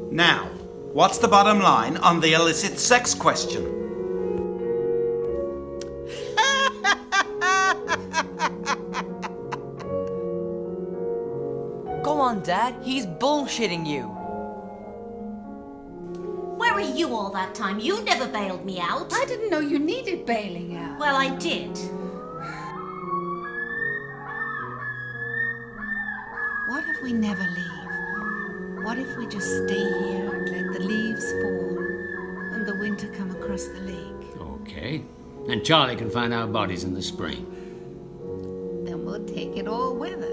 Now, what's the bottom line on the illicit sex question? Go on, Dad. He's bullshitting you. Where were you all that time? You never bailed me out. I didn't know you needed bailing out. Well, I did. What if we never leave? What if we just stay here and let the leaves fall and the winter come across the lake? Okay. And Charlie can find our bodies in the spring. Then we'll take it all with us.